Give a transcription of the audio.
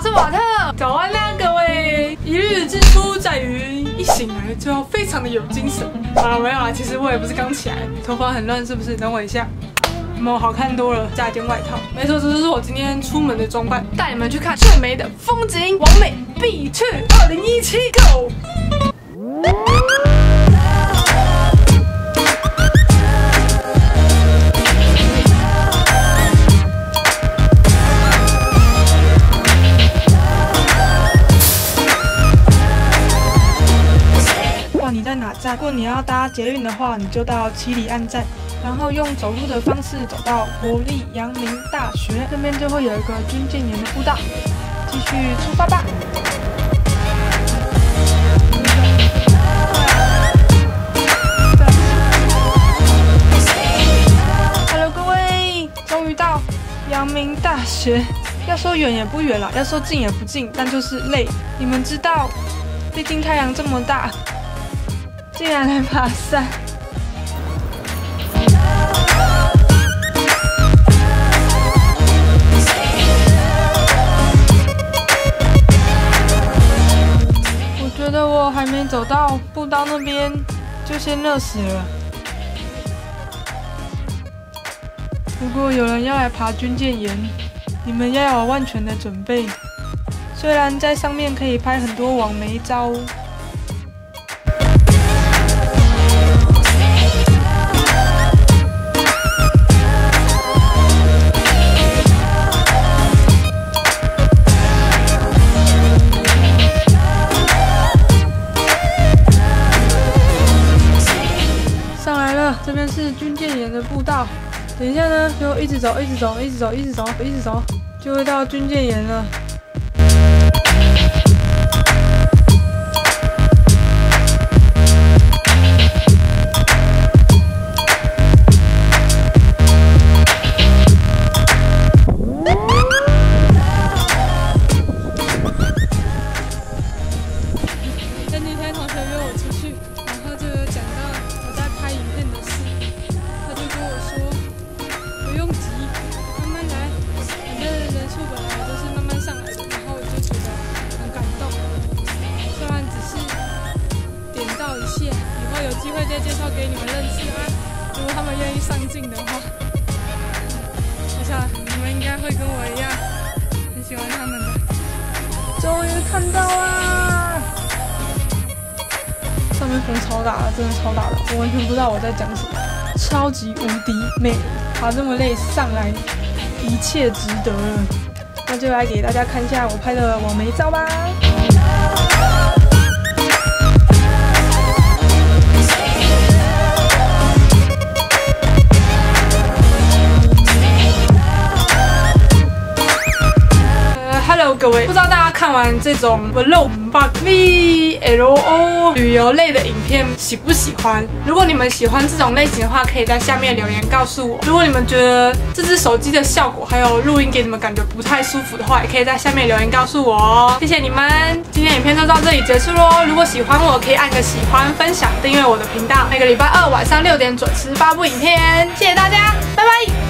是瓦特。早安啦，各位！一日之初在于一醒来就要非常的有精神。好了，没有啦，其实我也不是刚起来，头发很乱，是不是？等我一下。 有没有好看多了？加一件外套。没错，这就是我今天出门的装扮，带你们去看最美的风景，完美必去2017 Go！ 不管你在哪站，如果你要搭捷运的话，你就到七里岸站。 然后用走路的方式走到国立阳明大学，这边就会有一个军舰岩的步道，继续出发吧。Hello， 各位，终于到阳明大学。要说远也不远啦，要说近也不近，但就是累。你们知道，毕竟太阳这么大，竟然来爬山。 觉得我还没走到步道那边，就先热死了。如果有人要来爬军舰岩，你们要有万全的准备。虽然在上面可以拍很多网美照。 这边是军舰岩的步道，等一下呢，就一直走，一直走，一直走，一直走，一直走，就会到军舰岩了。前几天同学约我出去，然后就有讲到。 拍影片的事，他就跟我说不用急，慢慢来，反正人数本来都是慢慢上来的。然后我就觉得很感动，虽然只是点到一线，以后有机会再介绍给你们认识啊。如果他们愿意上镜的话，我想你们应该会跟我一样很喜欢他们的。终于看到啦！ 上面风超大的，真的超大的，我完全不知道我在讲什么，超级无敌美，爬这么累上来，一切值得了。那就来给大家看一下我拍的网美照吧。Hello， 各位，不知道大家看完这种 vlog、VLO 旅游类的影片喜不喜欢？如果你们喜欢这种类型的话，可以在下面留言告诉我。如果你们觉得这只手机的效果还有录音给你们感觉不太舒服的话，也可以在下面留言告诉我哦。谢谢你们，今天影片就到这里结束咯。如果喜欢我，可以按个喜欢、分享、订阅我的频道。每个礼拜二晚上6点准时发布影片。谢谢大家，拜拜。